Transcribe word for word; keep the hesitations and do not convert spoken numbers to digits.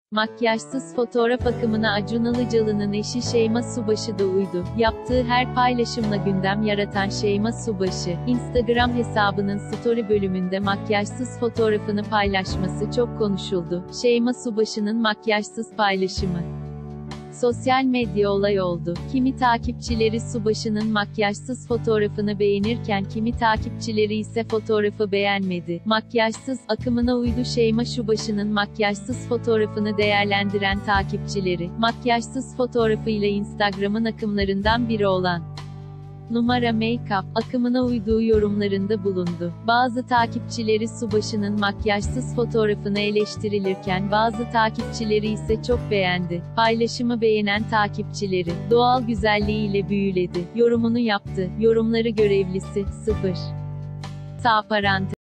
Makyajsız fotoğraf akımına Acun Ilıcalı'nın eşi Şeyma Subaşı da uydu. Yaptığı her paylaşımla gündem yaratan Şeyma Subaşı, Instagram hesabının story bölümünde makyajsız fotoğrafını paylaşması çok konuşuldu. Şeyma Subaşı'nın makyajsız paylaşımı sosyal medya olay oldu. Kimi takipçileri Subaşı'nın makyajsız fotoğrafını beğenirken kimi takipçileri ise fotoğrafı beğenmedi. Makyajsız akımına uydu. Şeyma Subaşı'nın makyajsız fotoğrafını değerlendiren takipçileri, makyajsız fotoğrafıyla Instagram'ın akımlarından biri olan numara make-up akımına uyduğu yorumlarında bulundu. Bazı takipçileri Subaşı'nın makyajsız fotoğrafını eleştirilirken bazı takipçileri ise çok beğendi. Paylaşımı beğenen takipçileri, doğal güzelliğiyle büyüledi, yorumunu yaptı. Yorumları görevlisi, sıfır. Sağ parantez.